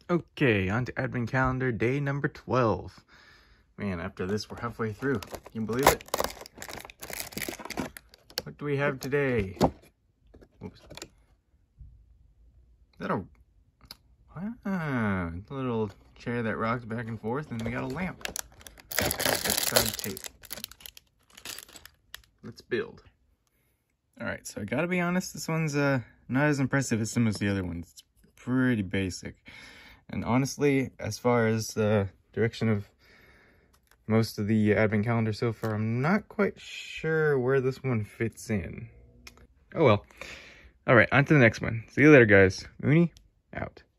Okay, on to Advent Calendar day number 12. Man, after this, we're halfway through. Can you believe it? What do we have today? Oops. Is that a little chair that rocks back and forth, and we got a lamp. That's side tape. Let's build. Alright, so I gotta be honest, this one's not as impressive as some of the other ones. It's pretty basic. And honestly, as far as the direction of most of the Advent Calendar so far, I'm not quite sure where this one fits in. Oh well. Alright, on to the next one. See you later, guys. Uni, out.